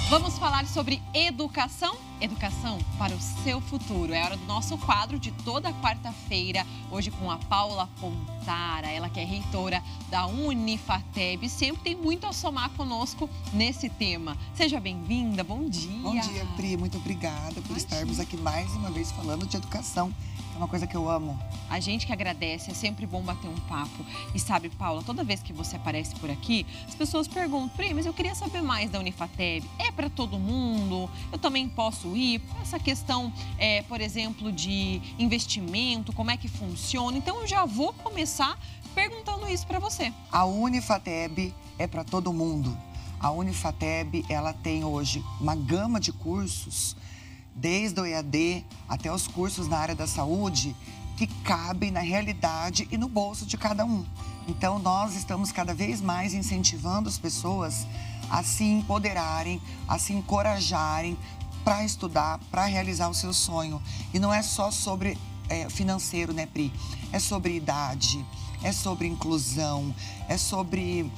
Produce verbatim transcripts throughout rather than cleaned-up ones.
Vamos falar sobre educação? Educação para o seu futuro. É hora do nosso quadro de toda quarta-feira, hoje com a Paula Pontara, ela que é reitora da Unifateb, sempre tem muito a somar conosco nesse tema. Seja bem-vinda, bom dia. Bom dia, Pri, muito obrigada por Imagina. estarmos aqui mais uma vez falando de educação. É uma coisa que eu amo. A gente que agradece, é sempre bom bater um papo. E sabe, Paula, toda vez que você aparece por aqui, as pessoas perguntam, Pri, mas eu queria saber mais da Unifateb. É para todo mundo? Eu também posso ir? Essa questão, é, por exemplo, de investimento, como é que funciona? Então, eu já vou começar perguntando isso para você. A Unifateb é para todo mundo. A Unifateb, ela tem hoje uma gama de cursos, desde o E A D até os cursos na área da saúde, que cabem na realidade e no bolso de cada um. Então, nós estamos cada vez mais incentivando as pessoas a se empoderarem, a se encorajarem para estudar, para realizar o seu sonho. E não é só sobre é, financeiro, né, Pri? É sobre idade, é sobre inclusão, é sobre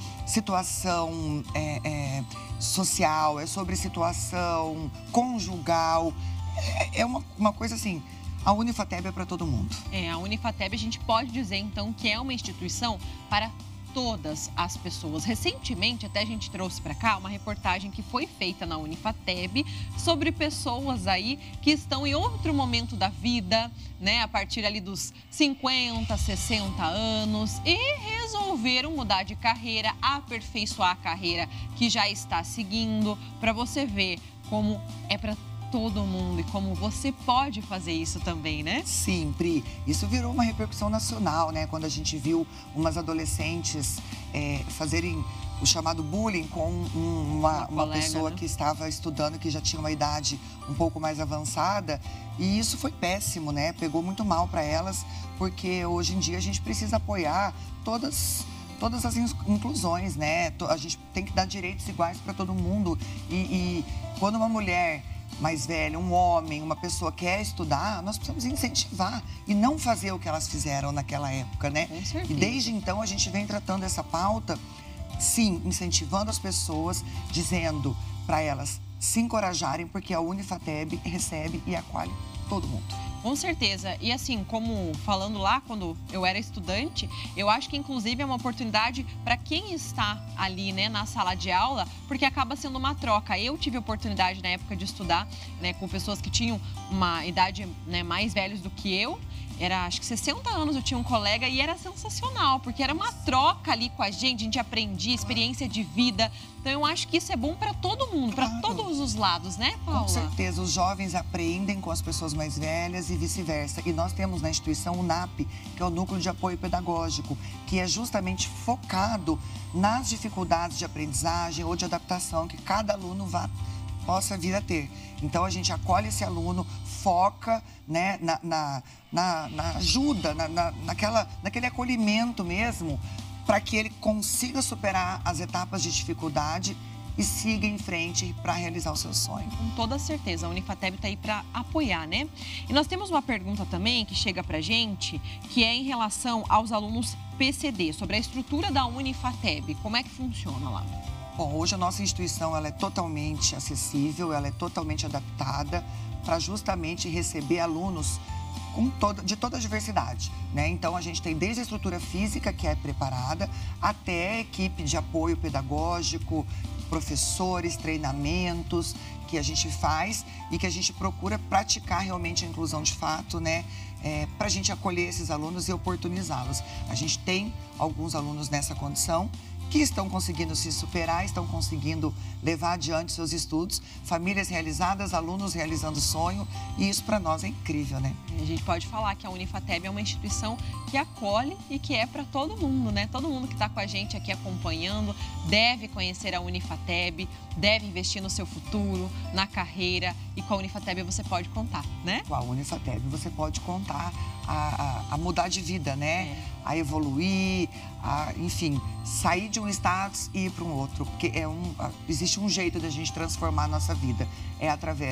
situação é, é, social, é sobre situação conjugal. É, é uma, uma coisa assim, a Unifateb é para todo mundo. É, a Unifateb a gente pode dizer, então, que é uma instituição para todas as pessoas. Recentemente, até a gente trouxe para cá uma reportagem que foi feita na Unifateb sobre pessoas aí que estão em outro momento da vida, né, a partir ali dos cinquenta, sessenta anos e resolveram mudar de carreira, aperfeiçoar a carreira que já está seguindo, para você ver como é para todo mundo e como você pode fazer isso também, né? Sim, Pri. Isso virou uma repercussão nacional, né? Quando a gente viu umas adolescentes é, fazerem o chamado bullying com um, uma, uma, uma colega, pessoa, né, que estava estudando, que já tinha uma idade um pouco mais avançada. E isso foi péssimo, né? Pegou muito mal para elas, porque hoje em dia a gente precisa apoiar todas... todas as inclusões, né? A gente tem que dar direitos iguais para todo mundo. E, e quando uma mulher mais velha, um homem, uma pessoa quer estudar, nós precisamos incentivar e não fazer o que elas fizeram naquela época, né? Com certeza. E desde então a gente vem tratando essa pauta, sim, incentivando as pessoas, dizendo para elas se encorajarem, porque a Unifateb recebe e acolhe todo mundo. Com certeza. E assim, como falando lá, quando eu era estudante, eu acho que inclusive é uma oportunidade para quem está ali, né, na sala de aula, porque acaba sendo uma troca. Eu tive a oportunidade na época de estudar, né, com pessoas que tinham uma idade, né, mais velhos do que eu. Era, acho que sessenta anos, eu tinha um colega e era sensacional, porque era uma troca ali com a gente, a gente aprendia, experiência de vida. Então, eu acho que isso é bom para todo mundo, para Claro. todos os lados, né, Paula? Com certeza, os jovens aprendem com as pessoas mais velhas e vice-versa. E nós temos na instituição o NAP, que é o Núcleo de Apoio Pedagógico, que é justamente focado nas dificuldades de aprendizagem ou de adaptação que cada aluno vá possa vir a ter. Então, a gente acolhe esse aluno, foca, né, na, na, na, na ajuda, na, na, naquela, naquele acolhimento mesmo, para que ele consiga superar as etapas de dificuldade e siga em frente para realizar o seu sonho. Com toda certeza, a Unifateb está aí para apoiar, né? E nós temos uma pergunta também que chega para a gente, que é em relação aos alunos P C D, sobre a estrutura da Unifateb. Como é que funciona lá? Bom, hoje a nossa instituição ela é totalmente acessível, ela é totalmente adaptada para justamente receber alunos com toda, de toda a diversidade, né? Então, a gente tem desde a estrutura física, que é preparada, até a equipe de apoio pedagógico, professores, treinamentos que a gente faz e que a gente procura praticar realmente a inclusão de fato, né? É, para a gente acolher esses alunos e oportunizá-los. A gente tem alguns alunos nessa condição que estão conseguindo se superar, estão conseguindo levar adiante seus estudos, famílias realizadas, alunos realizando sonho, e isso para nós é incrível, né? A gente pode falar que a Unifateb é uma instituição que acolhe e que é para todo mundo, né? Todo mundo que está com a gente aqui acompanhando deve conhecer a Unifateb, deve investir no seu futuro, na carreira, e com a Unifateb você pode contar, né? Com a Unifateb você pode contar a, a, a mudar de vida, né? É. A evoluir, a, enfim, sair de um status e ir para um outro, porque é um, existe um jeito da gente transformar a nossa vida, é através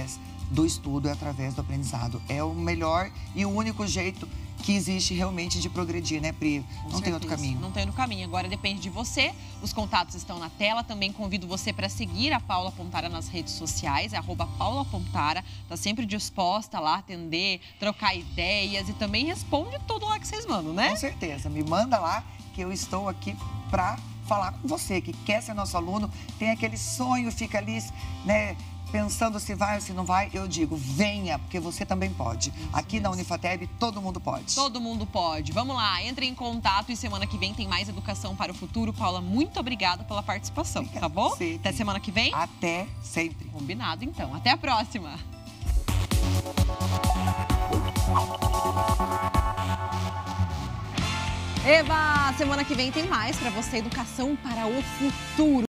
do estudo é através do aprendizado. É o melhor e o único jeito que existe realmente de progredir, né, Pri? Com Não tem outro certeza. caminho. Não tem outro caminho. Agora depende de você. Os contatos estão na tela. Também convido você para seguir a Paula Pontara nas redes sociais, é arroba Paula Pontara. Tá sempre disposta lá a atender, trocar ideias e também responde tudo lá que vocês mandam, né? Com certeza. Me manda lá que eu estou aqui para falar com você, que quer ser nosso aluno, tem aquele sonho, fica ali, né, pensando se vai ou se não vai. Eu digo, venha, porque você também pode. Isso Aqui mesmo. Na Unifateb, todo mundo pode. Todo mundo pode. Vamos lá, entre em contato e semana que vem tem mais Educação para o Futuro. Paula, muito obrigada pela participação, Obrigada, tá bom? sempre. Até semana que vem? Até sempre. Combinado, então. Até a próxima. Eva, semana que vem tem mais para você, Educação para o Futuro.